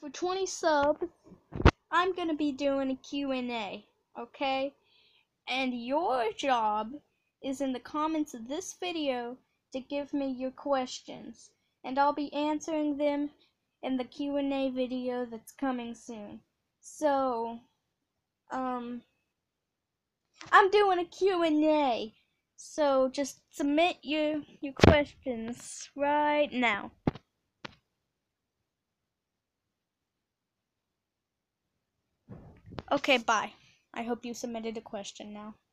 for 20 subs, I'm gonna be doing a Q&A, okay? And your job is in the comments of this video to give me your questions, and I'll be answering them in the Q&A video that's coming soon. So, I'm doing a Q&A, so just submit your questions right now. Okay, bye. I hope you submitted a question now.